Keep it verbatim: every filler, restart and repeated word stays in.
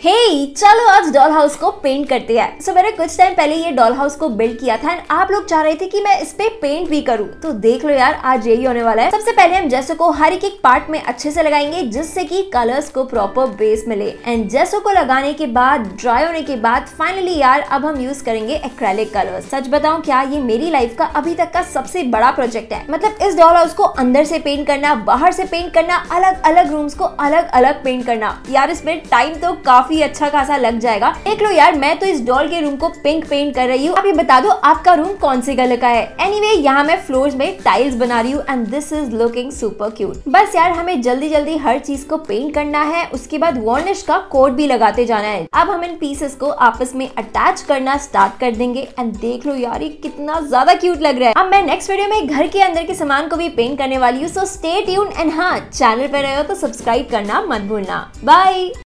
हे hey, चलो आज doll house को पेंट करते हैं। सो so, मैंने कुछ टाइम पहले ये डॉल हाउस को बिल्ड किया था एंड आप लोग चाह रहे थे कि मैं इस पे पेंट भी करूं, तो देख लो यार आज यही होने वाला है। सबसे पहले हम जेसो को हर एक एक पार्ट में अच्छे से लगाएंगे जिससे कि कलर्स को प्रॉपर बेस मिले एंड जेसो को लगाने के बाद ड्राई होने के बाद फाइनली यार अब हम यूज करेंगे एक्रेलिक कलर्स। सच बताऊं क्या, ये मेरी लाइफ का अभी तक का सबसे बड़ा प्रोजेक्ट है। मतलब इस डॉल हाउस को अंदर से पेंट करना, बाहर से पेंट करना, अलग अलग रूम्स को अलग अलग पेंट करना, यार इसमें टाइम तो काफी अच्छा खासा लग जाएगा। देख लो यार मैं तो इस डॉल के रूम को पिंक पेंट कर रही हूँ। आप ये बता दो आपका रूम कौन से कलर का है। एनीवे anyway, यहाँ मैं फ्लोर्स में टाइल्स बना रही हूँ and this is looking super cute. बस यार हमें जल्दी जल्दी हर चीज को पेंट करना है, उसके बाद वार्निश का कोट भी लगाते जाना है। अब हम इन पीसेस को आपस में अटैच करना स्टार्ट कर देंगे एंड देख लो यार ये कितना ज्यादा क्यूट लग रहा है। अब मैं नेक्स्ट वीडियो में घर के अंदर के सामान को भी पेंट करने वाली हूँ, सो स्टे ट्यून्ड एंड हाँ चैनल पर रहे हो तो सब्सक्राइब करना मत भूलना। बाय।